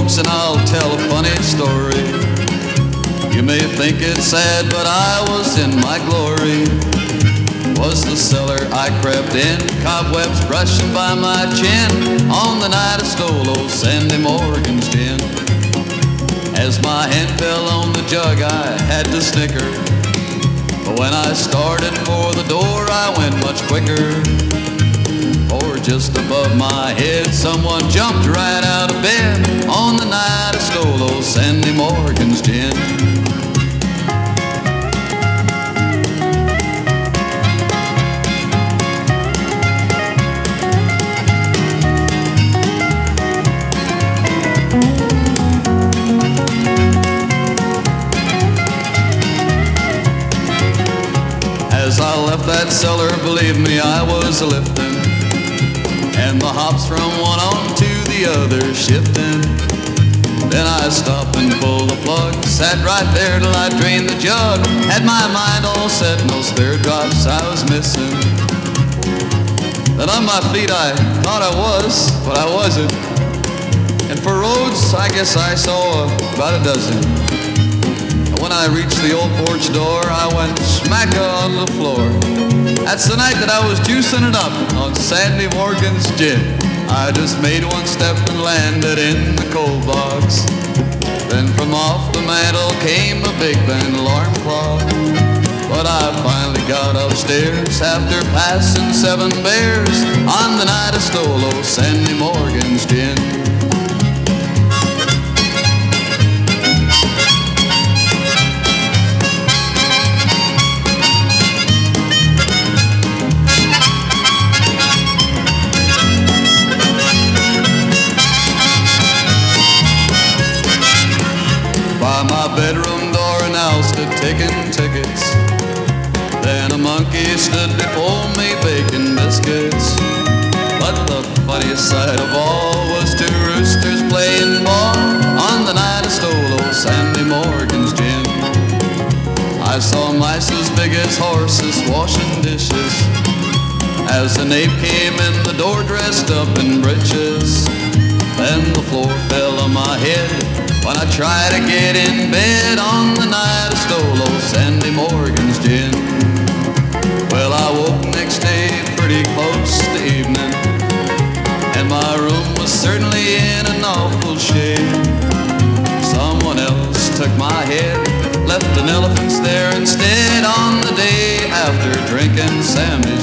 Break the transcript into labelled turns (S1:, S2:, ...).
S1: folks, and I'll tell a funny story. You may think it's sad, but I was in my glory. Was the cellar I crept in, cobwebs brushing by my chin, on the night I stole old Sandy Morgan's gin. As my hand fell on the jug, I had to snicker, but when I started for the door, I went much quicker. For just above my head, someone jumped right out of bed, on the night I stole old Sandy Morgan's gin. As I left that cellar, believe me, I was a-lifting, and the hops from one on to the other shifting. Then I stopped and pulled the plug, sat right there till I drained the jug, had my mind all set and those spirit drops I was missing. Then on my feet I thought I was, but I wasn't, and for roads I guess I saw about a dozen. When I reached the old porch door, I went smack on the floor. That's the night that I was juicing it up on Sandy Morgan's gin. I just made one step and landed in the coal box. Then from off the mantel came a big band alarm clock. But I finally got upstairs after passing 7 bears, on the night I stole old Sandy Morgan's gin. By my bedroom door an owl stood taking tickets. Then a monkey stood before me baking biscuits. But the funniest sight of all was 2 roosters playing ball, on the night I stole old Sandy Morgan's gin. I saw mice as big as horses washing dishes, as the knave came in the door dressed up in breeches. Then the floor fell on my head when I tried to get in bed, on the night I stole old Sandy Morgan's gin. Well, I woke next day pretty close to evening, and my room was certainly in an awful shape. Someone else took my head, left an elephant's there instead, on the day after drinking Sammy's